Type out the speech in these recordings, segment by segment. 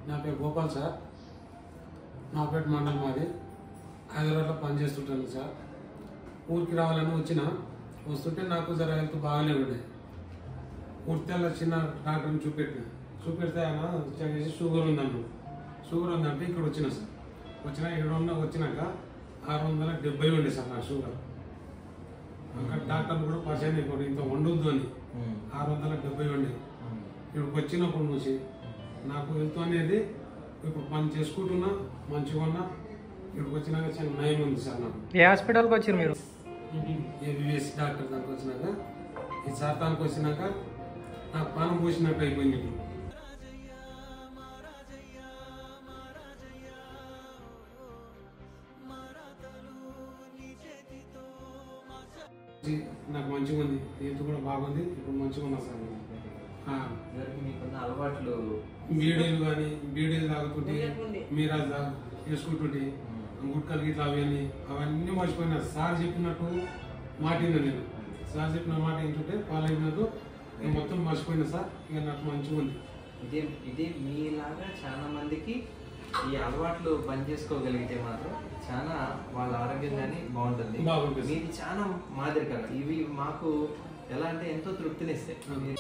నా పేరు గోపాల్ సార్. నాపేట మండలం మాది. హైదరాబాద్లో పనిచేస్తుంటాను సార్. ఊరికి రావాలని వస్తుంటే నాకు జర హెల్త్ బాగానే ఉండే. ఉర్తిలో చిన్న డాక్టర్ని చూపెడితే ఆయన చెక్ చేసి షుగర్ ఉందంటే ఇక్కడ వచ్చిన సార్. వచ్చినాక 670 ఉండే సార్ నా షుగర్. అక్కడ డాక్టర్లు కూడా పరిచయం అయిపోయి ఇంత వండొద్దు అని 670 ఉండే. ఇక్కడికి వచ్చినప్పుడు నుంచి నాకు హెల్త్ అనేది ఇప్పుడు పని చేసుకుంటున్నా, మంచిగా ఉన్నా. ఇక్కడికి వచ్చినాక చాలా నయం ఉంది సార్. నాకు ఏ హాస్పిటల్కి వచ్చారు మీరు? ఏబిఎస్ డాక్టర్ దానికి వచ్చినాక ఈ సార్ దానికి వచ్చినాక నాకు పానం పోసినట్టు అయిపోయింది. నాకు మంచిగా ఉంది, హెల్త్ కూడా బాగుంది. ఇప్పుడు మంచిగా ఉన్నా సార్. మీకున్న అలవాట్లు బీడీలు కానీ బీడీలు తాగుతుంటే మీరా చేసుకుంటుంటే గుట్కలు గిట్లా అవన్నీ మర్చిపోయినా. సార్ చెప్పినట్టు మాటిందా నేను. సార్ చెప్పిన మాట ఏంటంటే పాలైనట్టు నేను మొత్తం మర్చిపోయినా సార్. ఇక నాకు మంచిగా ఉంది. ఇదే మీలాగా చాలా మందికి ఈ అలవాట్లు పని చేసుకోగలిగితే మాత్రం చాలా వాళ్ళ ఆరోగ్యం కానీ బాగుంటుంది. మీది చాలా మాదిరికరం. ఇవి మాకు ఎలా అంటే ఎంతో తృప్తినిస్తాయి.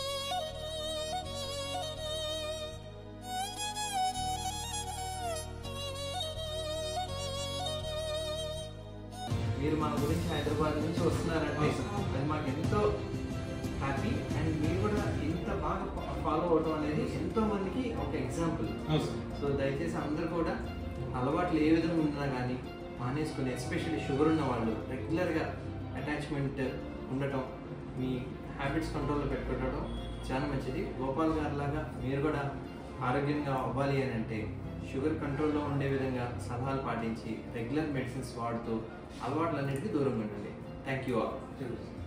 మీరు మా గురించి హైదరాబాద్ నుంచి వస్తున్నారంటే అది మాకు ఎంతో హ్యాపీ. అండ్ మీరు కూడా ఇంత బాగా ఫాలో అవడం అనేది ఎంతో మందికి ఒక ఎగ్జాంపుల్. సో దయచేసి అందరూ కూడా అలవాట్లు ఏ విధంగా ఉన్నా కానీ మానేసుకుని, ఎస్పెషల్లీ షుగర్ ఉన్న వాళ్ళు రెగ్యులర్గా అటాచ్మెంట్ ఉండటం, మీ హ్యాబిట్స్ కంట్రోల్లో పెట్టుకోవడం చాలా మంచిది. గోపాల్ గారి లాగా మీరు కూడా ఆరోగ్యంగా అవ్వాలి అని అంటే షుగర్ కంట్రోల్లో ఉండే విధంగా సలహాలు పాటించి రెగ్యులర్ మెడిసిన్స్ వాడుతూ అలవాట్లన్నిటికీ దూరంగా ఉండండి. Thank you all.